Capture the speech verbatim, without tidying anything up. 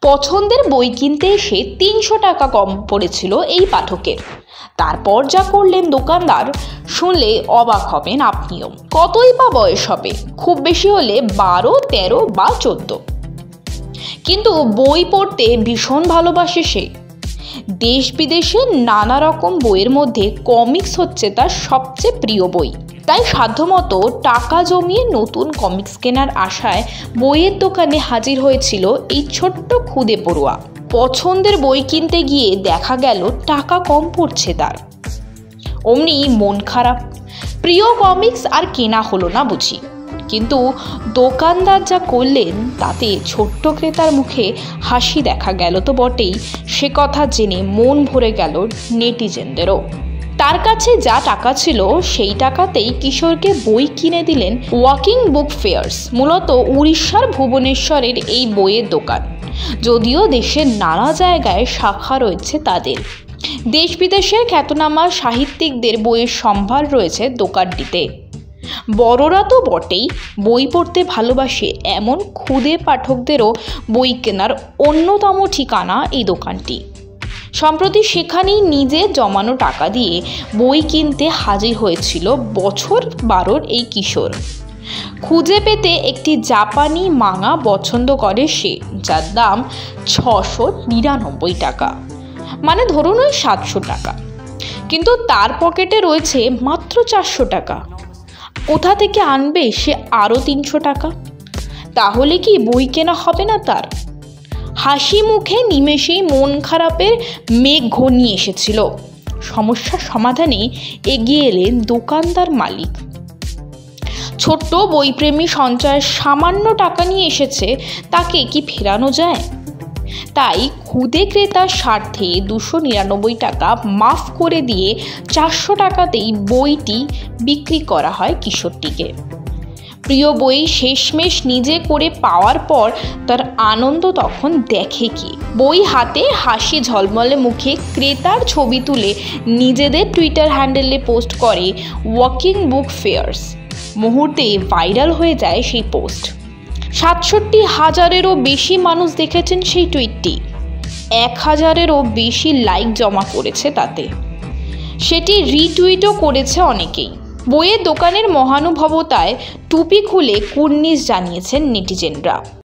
পছন্দের বই কিনতে এসে তিনশো টাকা কম পড়েছিল এই পাঠকের। তারপর যা করলেন দোকানদার, শুনলে অবাক হবেন আপনিও। কতই বা বয়স হবে, খুব বেশি হলে বারো তেরো বা চোদ্দ, কিন্তু বই পড়তে ভীষণ ভালোবাসে সে। দেশ বিদেশের নানা রকম বইয়ের মধ্যে কমিক্স হচ্ছে তার সবচেয়ে প্রিয় বই। তাই সাধ্যমতো টাকা জমিয়ে নতুন কমিক্স কেনার আশায় বইয়ের দোকানে হাজির হয়েছিল এই ছোট্ট খুদে পড়ুয়া। পছন্দের বই কিনতে গিয়ে দেখা গেল টাকা কম পড়ছে তার। অমনি মন খারাপ, প্রিয় কমিক্স আর কেনা হলো না বুঝি। কিন্তু দোকানদার যা করলেন তাতে ছোট্ট ক্রেতার মুখে হাসি দেখা গেল তো বটেই, সে কথা জেনে মন ভরে গেল নেটিজেনদেরও। তার কাছে যা টাকা ছিল সেই টাকাতেই কিশোরকে বই কিনে দিলেন ওয়াকিং বুক ফেয়ার্স। মূলত উড়িষ্যার ভুবনেশ্বরের এই বইয়ের দোকান, যদিও দেশের নানা জায়গায় শাখা রয়েছে তাদের। দেশ বিদেশের খ্যাতনামা সাহিত্যিকদের বইয়ের সম্ভার রয়েছে দোকানটিতে। বড়রা তো বটেই, বই পড়তে ভালোবাসে এমন ক্ষুদে পাঠকদেরও বই কেনার অন্যতম ঠিকানা এই দোকানটি। সম্প্রতি সেখানেই নিজে জমানো টাকা দিয়ে বই কিনতে হাজির হয়েছিল বছর বারোর এই কিশোর। খুঁজে পেতে একটি জাপানি মাঙা পছন্দ করে সে, যার দাম ছশো নিরানব্বই টাকা, মানে ধরুন ওই সাতশো টাকা। কিন্তু তার পকেটে রয়েছে মাত্র চারশো টাকা। কোথা থেকে আনবে সে আরও তিনশো টাকা? তাহলে কি বই কেনা হবে না তার? হাসি মুখে নিমেষেই মন খারাপের মেঘ ঘনিয়ে এসেছিল। সমস্যার সমাধানে এগিয়ে এলেন দোকানদার মালিক। ছোট্ট বইপ্রেমী সঞ্চয়ের সামান্য টাকা নিয়ে এসেছে, তাকে কি ফেরানো যায়? তাই খুদে ক্রেতার স্বার্থে দুশো নিরানব্বই টাকা মাফ করে দিয়ে চারশো টাকাতেই বইটি বিক্রি করা হয় কিশোরটিকে। প্রিয় বই শেষমেশ নিজে করে পাওয়ার পর তার আনন্দ তখন দেখে কি। বই হাতে হাসি ঝলমলে মুখে ক্রেতার ছবি তুলে নিজেদের টুইটার হ্যান্ডেলে পোস্ট করে ওয়াকিং বুক ফেয়ার্স। মুহূর্তে ভাইরাল হয়ে যায় সেই পোস্ট। সাতষট্টি হাজারেরও বেশি মানুষ দেখেছেন সেই টুইটটি। এক হাজারেরও বেশি লাইক জমা পড়েছে তাতে। সেটি রিটুইটও করেছে অনেকেই। বইয়ের দোকানের মহানুভবতায় টুপি খুলে কুর্নিশ জানিয়েছেন নেটিজেনরা।